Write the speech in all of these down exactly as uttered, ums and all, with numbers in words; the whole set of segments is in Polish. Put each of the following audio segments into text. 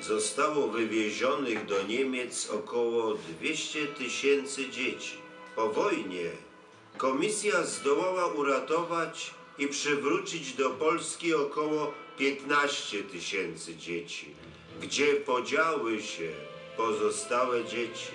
zostało wywiezionych do Niemiec około dwieście tysięcy dzieci. Po wojnie komisja zdołała uratować i przywrócić do Polski około piętnaście tysięcy dzieci. Gdzie podziały się pozostałe dzieci?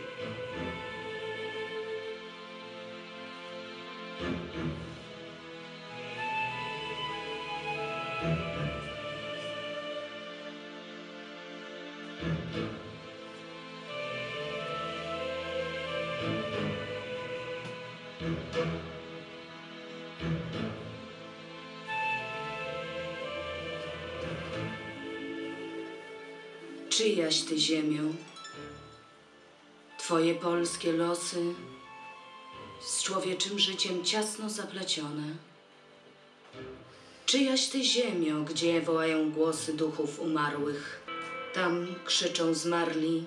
Czyjaś ty ziemią, twoje polskie losy z człowieczym życiem ciasno zaplecione. Czyjaś ty ziemią, gdzie wołają głosy duchów umarłych. Tam krzyczą zmarli,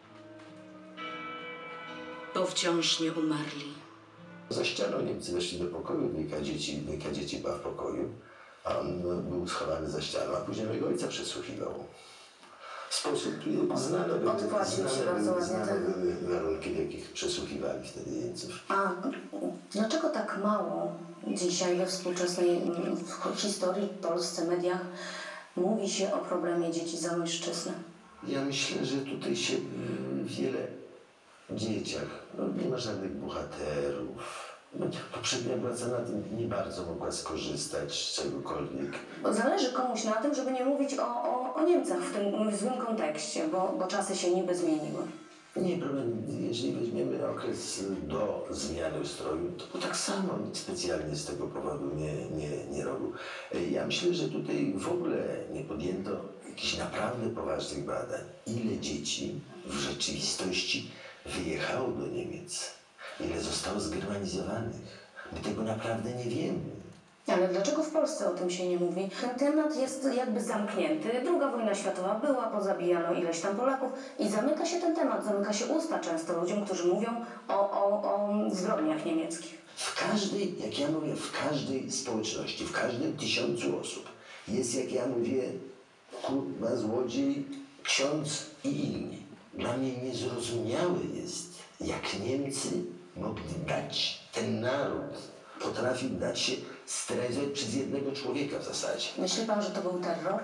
bo wciąż nie umarli. Za ścianą Niemcy weszli do pokoju, dwójka dzieci, dwójka dzieci była w pokoju, a on był schowany za ścianą, a później mojego ojca przesłuchiwał. W sposób znany był, znane były warunki, w jakich przesłuchiwali wtedy Niemców. A dlaczego tak mało dzisiaj we współczesnej w historii, w Polsce, mediach mówi się o problemie dzieci zamojszczyzny? Ja myślę, że tutaj się wiele w dzieciach, no nie ma żadnych bohaterów. No, poprzednia władza na tym nie bardzo mogła skorzystać z czegokolwiek. Bo zależy komuś na tym, żeby nie mówić o, o, o Niemcach w tym w złym kontekście, bo, bo czasy się niby zmieniły. Nie, problem, jeżeli weźmiemy okres do zmiany ustroju, to tak samo nic specjalnie z tego powodu nie, nie, nie robił. Ja myślę, że tutaj w ogóle nie podjęto jakichś naprawdę poważnych badań. Ile dzieci w rzeczywistości wyjechało do Niemiec? Ile zostało zgermanizowanych? My tego naprawdę nie wiemy. Ale dlaczego w Polsce o tym się nie mówi? Ten temat jest jakby zamknięty. Druga wojna światowa była, pozabijano ileś tam Polaków i zamyka się ten temat, zamyka się usta często ludziom, którzy mówią o, o, o zbrodniach niemieckich. W każdej, jak ja mówię, w każdej społeczności, w każdym tysiącu osób jest, jak ja mówię, kurwa, złodziej, ksiądz i inni. Dla mnie niezrozumiałe jest, jak Niemcy mogli dać, ten naród potrafił dać się sterylizować przez jednego człowieka w zasadzie. Myśli pan, że to był terror?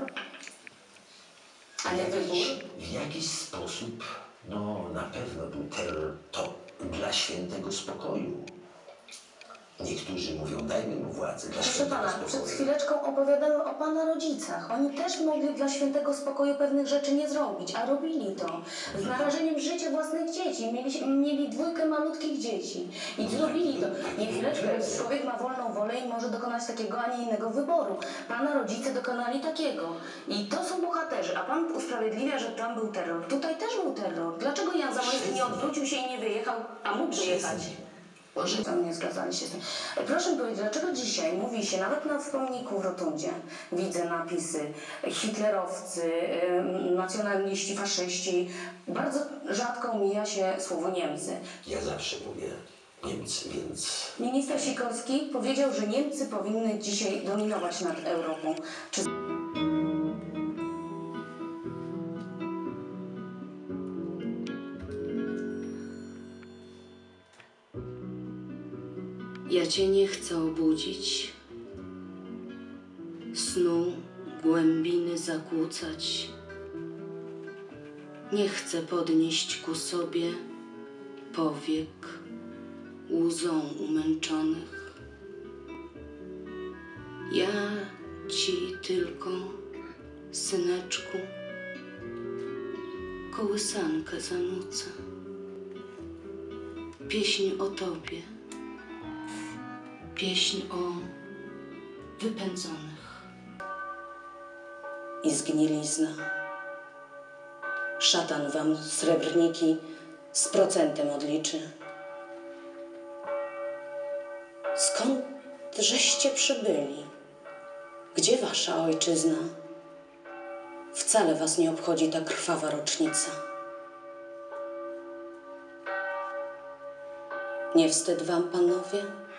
A nie wybór? W jakiś sposób, no na pewno był terror to dla świętego spokoju. Niektórzy mówią, dajmy mu władzę dla Proszę świętego pana, spokoju. przed chwileczką opowiadały o pana rodzicach. Oni też mogli dla świętego spokoju pewnych rzeczy nie zrobić, a robili to. Z narażeniem życia własnych dzieci. Mieli, mieli dwójkę malutkich dzieci. I zrobili to. Nie chwileczkę, człowiek ma wolną wolę i może dokonać takiego, a nie innego wyboru. Pana rodzice dokonali takiego. I to są bohaterzy. A pan usprawiedliwia, że tam był terror. Tutaj też był terror. Dlaczego Jan Zamoyski nie odwrócił się i nie wyjechał, a mógł wyjechać? Może tam nie zgadzali się z tym. Proszę powiedzieć, dlaczego dzisiaj mówi się, nawet na pomniku w Rotundzie, widzę napisy hitlerowcy, nacjonaliści, faszyści, bardzo rzadko mija się słowo Niemcy. Ja zawsze mówię Niemcy, więc... Minister Sikorski powiedział, że Niemcy powinny dzisiaj dominować nad Europą. Czy... Ja cię nie chcę obudzić, snu głębiny zakłócać. Nie chcę podnieść ku sobie powiek łzą umęczonych. Ja ci tylko, syneczku, kołysankę zanucę. Pieśń o tobie. Pieśń o wypędzonych. I zgnilizna. Szatan wam srebrniki z procentem odliczy. Skąd żeście przybyli? Gdzie wasza ojczyzna? Wcale was nie obchodzi ta krwawa rocznica. Nie wstyd wam, panowie?